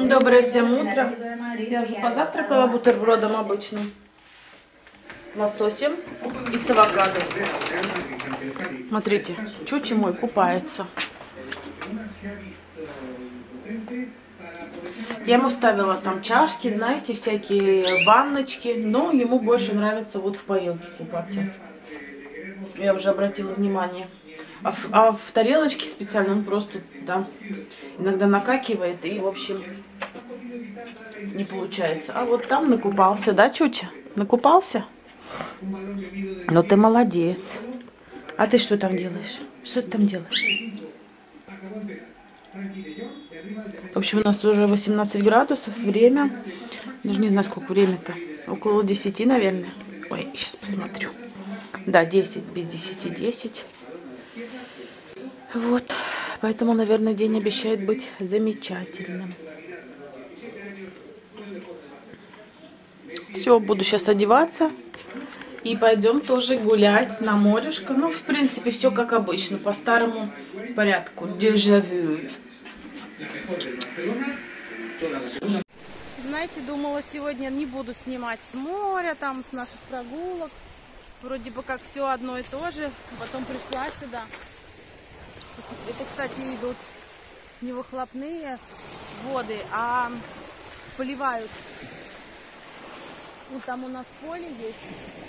Доброе всем утро. Я уже позавтракала бутербродом обычным с лососем и с авокадо. Смотрите, чучи мой купается. Я ему ставила там чашки, знаете, всякие ванночки, но ему больше нравится вот в поилке купаться. Я уже обратила внимание. А в тарелочке специально он просто там иногда накакивает и, в общем, не получается. А вот там накупался, да, Чуча? Накупался? Ну ты молодец. А ты что там делаешь? Что ты там делаешь? В общем, у нас уже 18 градусов. Время, даже не знаю, сколько время-то. Около 10, наверное. Ой, сейчас посмотрю. Да, 10, без 10, 10. Вот, поэтому, наверное, день обещает быть замечательным. Все, буду сейчас одеваться. И пойдем тоже гулять на морешко. Ну, в принципе, все как обычно, по старому порядку. Дежавю. Знаете, думала, сегодня не буду снимать с моря, там, с наших прогулок. Вроде бы как все одно и то же. Потом пришла сюда. Это, кстати, идут не выхлопные воды, а поливают. Вот там у нас поле есть,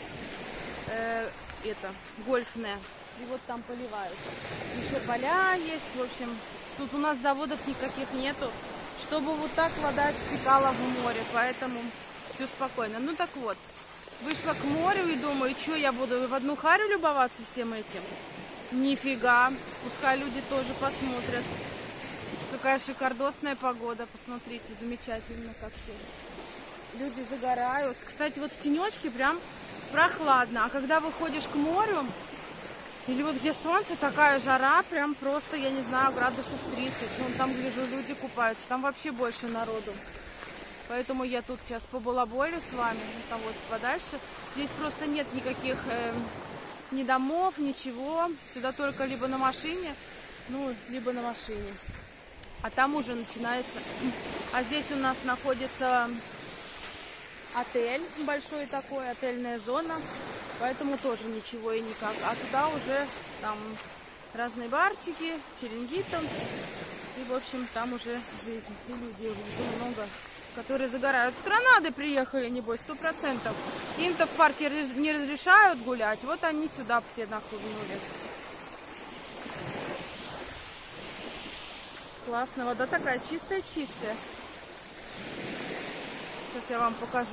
гольфное, и вот там поливают. Еще поля есть, в общем, тут у нас заводов никаких нету, чтобы вот так вода стекала в море, поэтому все спокойно. Ну так вот, вышла к морю и думаю, что я буду в одну харю любоваться всем этим? Нифига, пускай люди тоже посмотрят. Какая шикардосная погода, посмотрите, замечательно как все. Люди загорают. Кстати, вот в тенечке прям прохладно, а когда выходишь к морю, или вот где солнце, такая жара, прям просто, я не знаю, градусов 30. Вон там, гляжу, люди купаются, там вообще больше народу. Поэтому я тут сейчас побалаболю с вами, там вот подальше. Здесь просто нет никаких... ни домов, ничего. Сюда только либо на машине, ну, либо на машине. А там уже начинается... А здесь у нас находится отель большой такой, отельная зона. Поэтому тоже ничего и никак. А туда уже там разные барчики, черенгитом. И, в общем, там уже жизнь. И людей уже много, которые загорают. С Гранады приехали, небось, 100%. Им-то в парке не разрешают гулять, вот они сюда все нахлынули. Классно, вода такая чистая-чистая. Сейчас я вам покажу.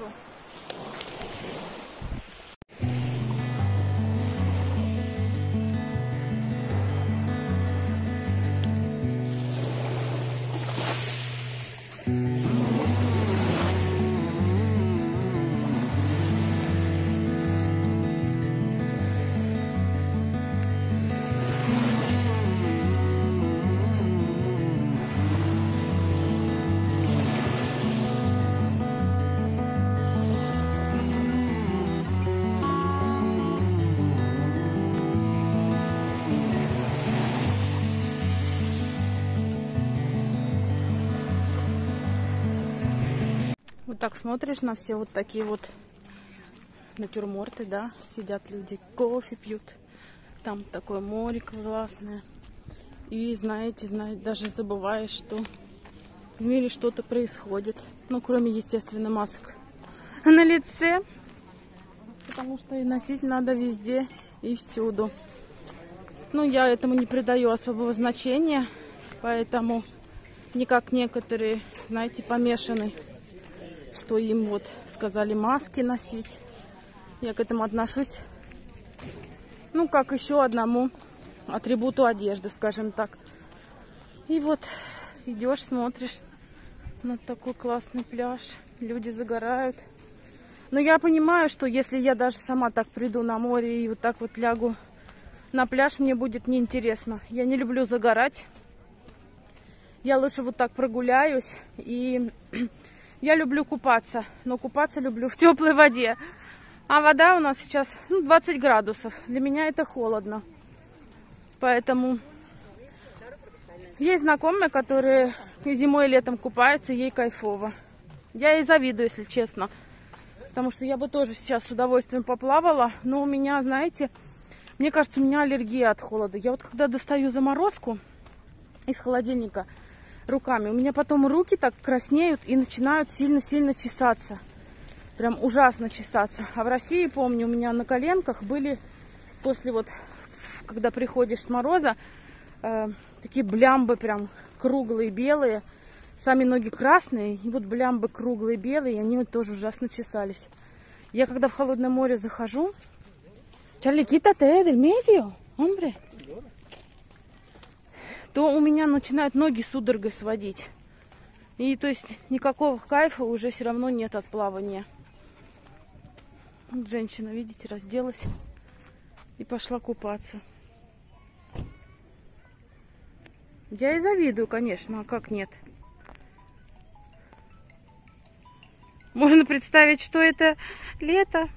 Вот так смотришь на все вот такие вот натюрморты, да, сидят люди, кофе пьют, там такое море классное. И знаете, даже забываешь, что в мире что-то происходит, ну, кроме, естественно, масок на лице, потому что и носить надо везде и всюду. Ну, я этому не придаю особого значения, поэтому не как некоторые, знаете, помешаны, что им вот сказали маски носить. Я к этому отношусь, ну, как еще одному атрибуту одежды, скажем так. И вот идешь, смотришь на такой классный пляж, люди загорают. Но я понимаю, что если я даже сама так приду на море и вот так вот лягу на пляж, мне будет неинтересно. Я не люблю загорать. Я лучше вот так прогуляюсь. И я люблю купаться, но купаться люблю в теплой воде. А вода у нас сейчас 20 градусов. Для меня это холодно. Поэтому Есть знакомые, которые зимой и летом купаются, ей кайфово. Я ей завидую, если честно. Потому что я бы тоже сейчас с удовольствием поплавала. Но у меня, знаете, мне кажется, у меня аллергия от холода. Я вот когда достаю заморозку из холодильника руками, у меня потом руки так краснеют и начинают сильно-сильно чесаться. Прям ужасно чесаться. А в России, помню, у меня на коленках были, после вот, когда приходишь с мороза, такие блямбы прям круглые, белые. Сами ноги красные, и вот блямбы круглые, белые, и они вот тоже ужасно чесались. Я когда в холодное море захожу... Чарли, quítate del medio, hombre. То у меня начинают ноги судорогой сводить. И то есть никакого кайфа уже все равно нет от плавания. Вот женщина, видите, разделась и пошла купаться. Я и завидую, конечно, а как нет? Можно представить, что это лето,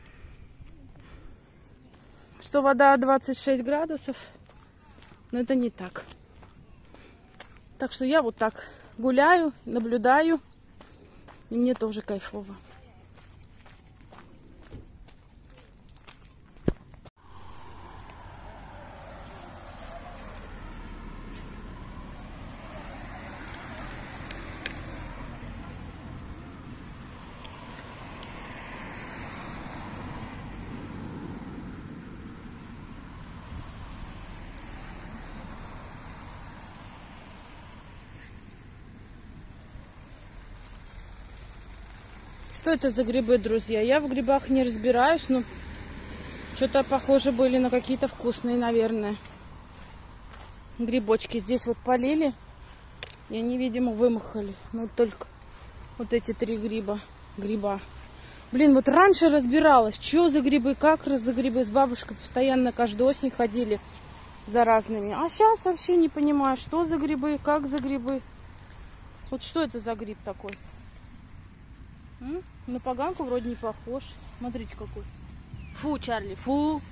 что вода 26 градусов, но это не так. Так что я вот так гуляю, наблюдаю, и мне тоже кайфово. Что это за грибы, друзья? Я в грибах не разбираюсь, но что-то похоже были на какие-то вкусные, наверное, грибочки. Здесь вот полили, и они, видимо, вымахали. Ну, только вот эти 3 гриба. Блин, вот раньше разбиралась, что за грибы, как за грибы. С бабушкой постоянно каждую осень ходили за разными. А сейчас вообще не понимаю, что за грибы, как за грибы. Вот что это за гриб такой? На поганку вроде не похож. Смотрите какой. Фу, Чарли, фу.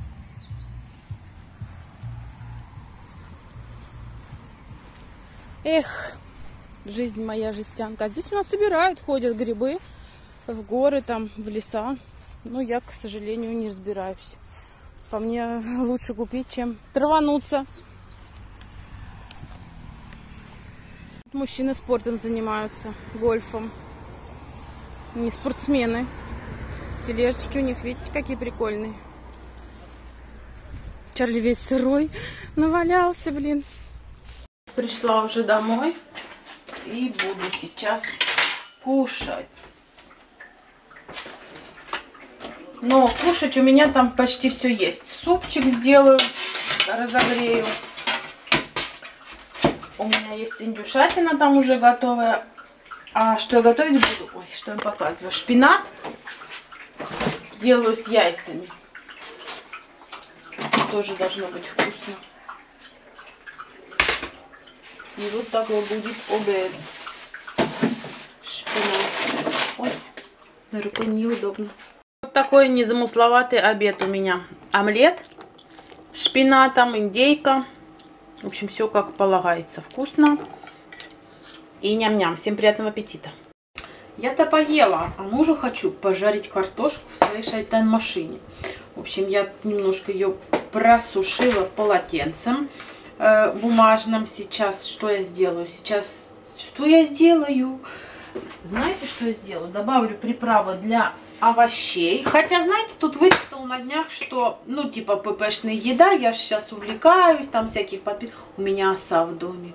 Эх, жизнь моя жестянка. А здесь у нас собирают, ходят грибы в горы, там, в леса. Но я, к сожалению, не разбираюсь. По мне лучше купить, чем травануться. Мужчины спортом занимаются, гольфом. Не спортсмены. Тележечки у них, видите, какие прикольные. Чарли весь сырой навалялся, блин. Пришла уже домой и буду сейчас кушать. Но кушать у меня там почти все есть. Супчик сделаю, разогрею. У меня есть индюшатина там уже готовая. А что я готовить буду? Ой, что я показываю? Шпинат сделаю с яйцами. Тоже должно быть вкусно. И вот такой будет обед. Шпинат. Ой, на руке неудобно. Вот такой незамысловатый обед у меня. Омлет с шпинатом, индейка. В общем, все как полагается. Вкусно. И ням-ням. Всем приятного аппетита. Я-то поела, а мужу хочу пожарить картошку в своей шайтан-машине. В общем, я немножко ее просушила полотенцем бумажным. Сейчас что я сделаю? Знаете, что я сделаю? Добавлю приправы для овощей. Хотя, знаете, тут вычитал на днях, что, ну, типа ППшная еда. Я же сейчас увлекаюсь, там всяких подписок. У меня оса в доме.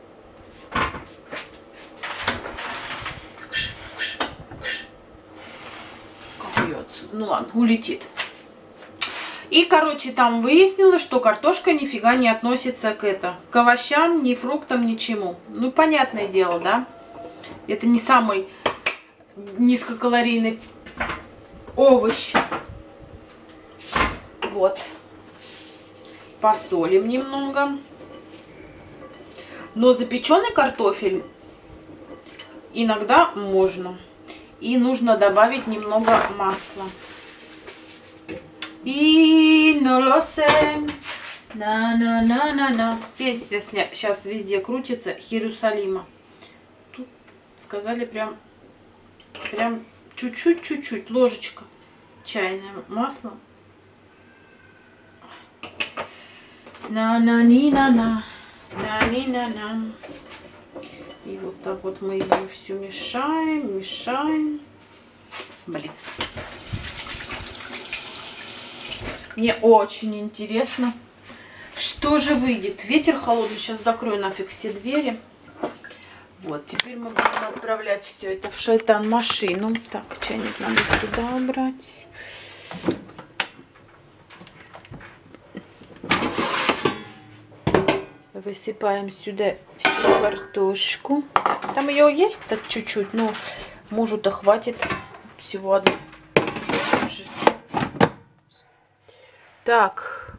Ну ладно, улетит. И, короче, там выяснилось, что картошка нифига не относится к овощам, ни фруктам, ничему. Ну, понятное дело, да? Это не самый низкокалорийный овощ. Вот. Посолим немного. Но запеченный картофель иногда можно. И нужно добавить немного масла. И no lo sé, На-на-на-на-на. Песня сейчас везде крутится. Херусалима. Тут сказали прям чуть-чуть, ложечка чайное масло. На-на-ни-на-на. На-ни-на-на. И вот так вот мы его все мешаем. Блин. Мне очень интересно, что же выйдет. Ветер холодный. Сейчас закрою нафиг все двери. Вот, теперь мы будем отправлять все это в шайтан-машину. Так, чайник надо сюда убрать. Высыпаем сюда всю картошку. Там ее есть-то чуть-чуть, но мужу-то хватит всего одну. Так.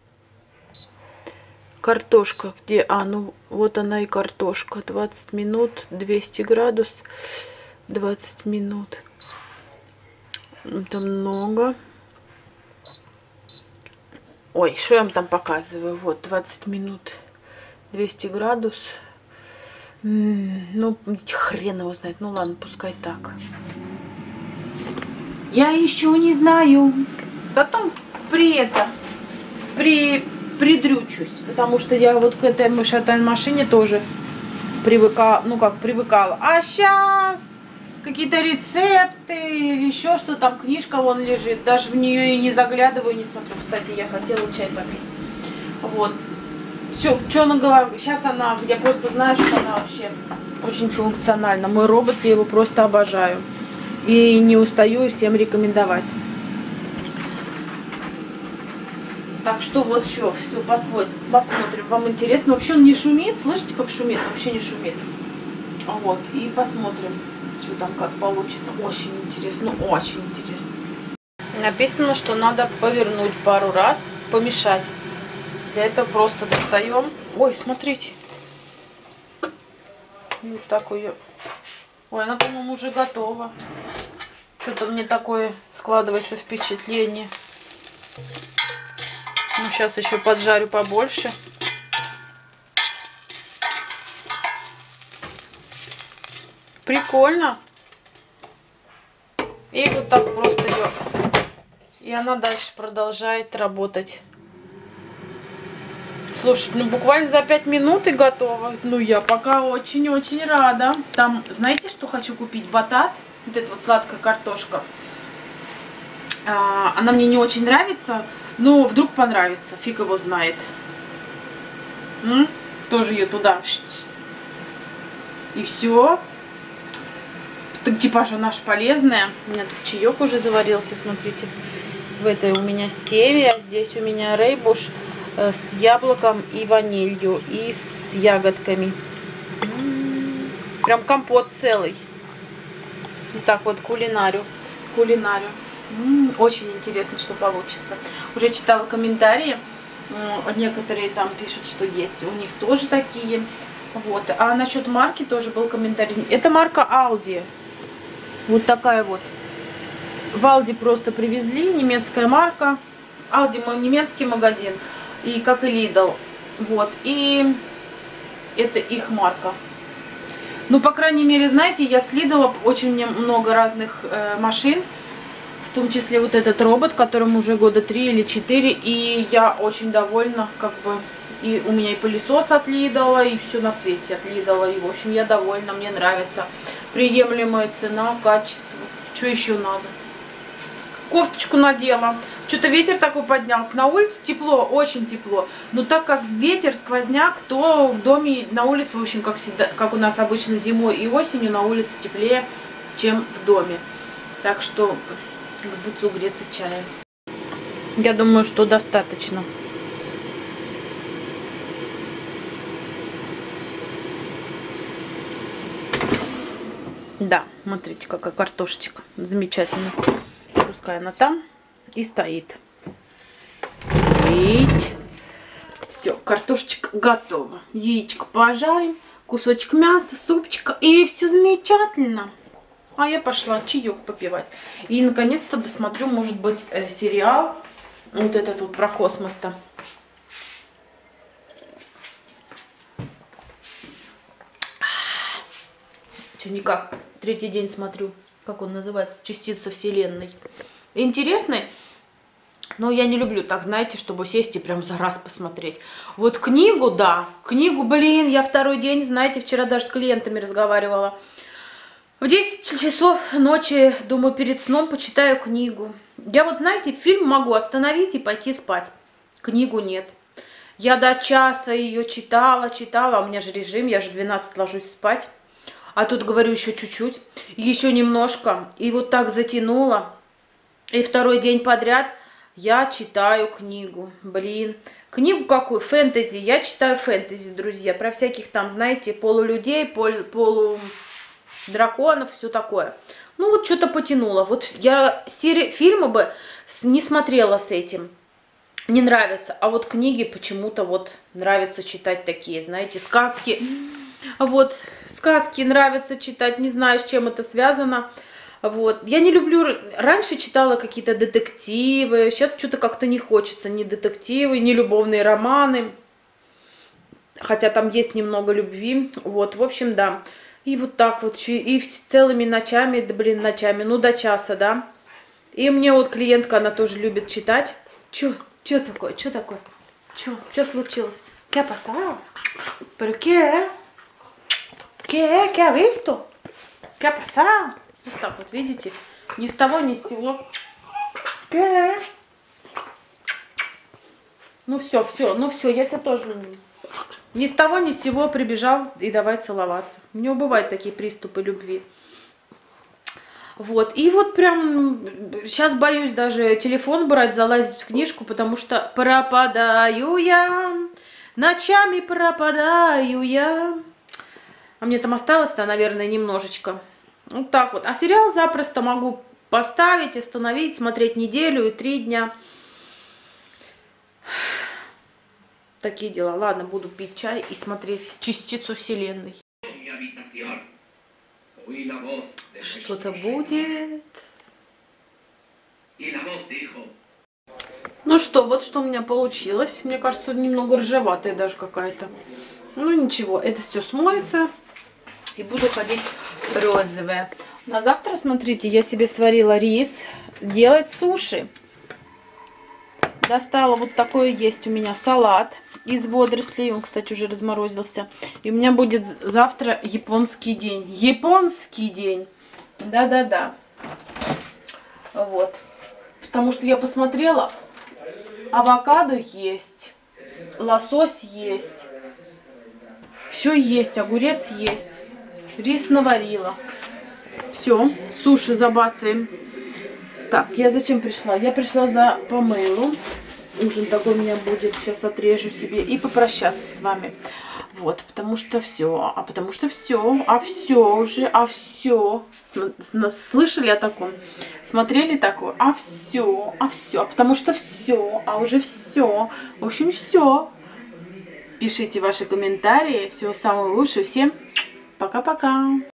Картошка где? А, ну вот она и картошка. 20 минут, 200 градус, 20 минут. Это много. Ой, что я вам там показываю? Вот, 20 минут, 200 градус. Ну, хрен его знает. Ну ладно, пускай так. Я еще не знаю. Потом придрючусь, потому что я вот к этой шайтан-машине тоже привыкала. А сейчас какие-то рецепты или еще что там, книжка вон лежит. Даже в нее и не заглядываю, не смотрю. Кстати, я хотела чай попить. Вот. Все, что на голове. Сейчас я просто знаю, что она вообще очень функциональна. Мой робот, я его просто обожаю. И не устаю всем рекомендовать. Так что вот все посмотрим. Вам интересно? Вообще он не шумит. Слышите, как шумит? Вообще не шумит. Вот. И посмотрим, что там как получится. Очень интересно. Очень интересно. Написано, что надо повернуть пару раз, помешать. Для этого просто достаем. Ой, смотрите. Вот так ее. Ой, она, по-моему, уже готова. Что-то мне такое складывается впечатление. Ну, сейчас еще поджарю побольше. Прикольно. И вот так просто ее. И она дальше продолжает работать. Слушай, ну буквально за 5 минут и готово. Ну, я пока очень-очень рада. Там, знаете, что хочу купить? Батат. Вот эта вот сладкая картошка. Она мне не очень нравится. Но вдруг понравится. Фиг его знает. Тоже ее туда. И все. Так типа же наша полезная. У меня тут чаек уже заварился, смотрите. В этой у меня стевия. Здесь у меня рейбуш с яблоком и ванилью. И с ягодками. Прям компот целый. Вот так вот кулинарю. Очень интересно, что получится. Уже читала комментарии. Некоторые там пишут, что есть у них тоже такие. Вот. А насчет марки тоже был комментарий. Это марка Aldi. Вот такая вот. В Aldi просто привезли. Немецкая марка. Aldi мой немецкий магазин. И как и Lidl. Вот. И это их марка. Ну, по крайней мере, знаете, я с Lidl очень много разных машин. В том числе вот этот робот, которому уже года 3 или 4. И я очень довольна, как бы. И у меня и пылесос от Lidl, и все на свете от Lidl. И, в общем, я довольна, мне нравится. Приемлемая цена, качество. Что еще надо? Кофточку надела. Что-то ветер такой поднялся. На улице тепло, очень тепло. Но так как ветер, сквозняк, то в доме, на улице, в общем, как всегда, как у нас обычно зимой и осенью, на улице теплее, чем в доме. Так что буду греться чаем. Я думаю, что достаточно. Да, смотрите, какая картошечка. Замечательно. Пускай она там и стоит. Все, картошечка готова. Яичко пожарим, кусочек мяса, супчика. И все замечательно. А я пошла чаек попивать. И наконец-то досмотрю, может быть, сериал. Вот этот вот про космос-то. Что никак. Третий день смотрю. Как он называется? «Частица Вселенной». Интересный. Но я не люблю так, знаете, чтобы сесть и прям за раз посмотреть. Вот книгу, да. Книгу, блин, я второй день, знаете, вчера даже с клиентами разговаривала. В 10 часов ночи, думаю, перед сном почитаю книгу. Я вот, знаете, фильм могу остановить и пойти спать. Книгу нет. Я до часа ее читала, а у меня же режим, я же в 12 ложусь спать. А тут, говорю, еще чуть-чуть, еще немножко. И вот так затянула. И второй день подряд я читаю книгу. Блин. Книгу какую? Фэнтези. Я читаю фэнтези, друзья. Про всяких там, знаете, полулюдей, полудраконов, все такое. Ну вот что-то потянуло. Вот я фильмы бы не смотрела с этим. Не нравится. А вот книги почему-то вот нравится читать такие, знаете, сказки. Вот, сказки нравится читать. Не знаю, с чем это связано. Вот. Я не люблю... Раньше читала какие-то детективы. Сейчас что-то как-то не хочется. Ни детективы, ни любовные романы. Хотя там есть немного любви. Вот, в общем, да. И вот так вот. И целыми ночами, да блин, ночами. Ну, до часа, да. И мне вот клиентка, она тоже любит читать. Чё такое? Чё такое? Чё случилось? ¿Qué ha pasado? ¿Pero qué? ¿Qué ha visto? ¿Qué ha pasado? Вот так вот, видите? Ни с того, ни с сего. Ну все, я тебя тоже люблю. Ни с того, ни с сего прибежал и давай целоваться. У него бывают такие приступы любви. Вот, и вот прям сейчас боюсь даже телефон брать, залазить в книжку, потому что пропадаю я, ночами пропадаю я. А мне там осталось-то, наверное, немножечко. Вот так вот. А сериал запросто могу поставить, остановить, смотреть неделю и 3 дня. Такие дела. Ладно, буду пить чай и смотреть «Частицу Вселенной». Что-то будет. Ну что, вот что у меня получилось. Мне кажется, немного рыжеватая даже какая-то. Ну ничего, это все смоется. И буду ходить розовая. На завтра, смотрите, я себе сварила рис. Делать суши. Достала вот такой есть у меня салат из водорослей. Он, кстати, уже разморозился. И у меня будет завтра японский день. Японский день. Да-да-да. Вот. Потому что я посмотрела. Авокадо есть. Лосось есть. Все есть. Огурец есть. Рис наварила. Все. Суши забацаем. Так, я зачем пришла? Я пришла за помылу. Ужин такой у меня будет. Сейчас отрежу себе и попрощаться с вами. Вот, потому что все. Потому что все. Все уже. Все. Слышали о таком? Смотрели такое? Все. Потому что все. Уже все. В общем, все. Пишите ваши комментарии. Всего самого лучшего. Всем пока-пока.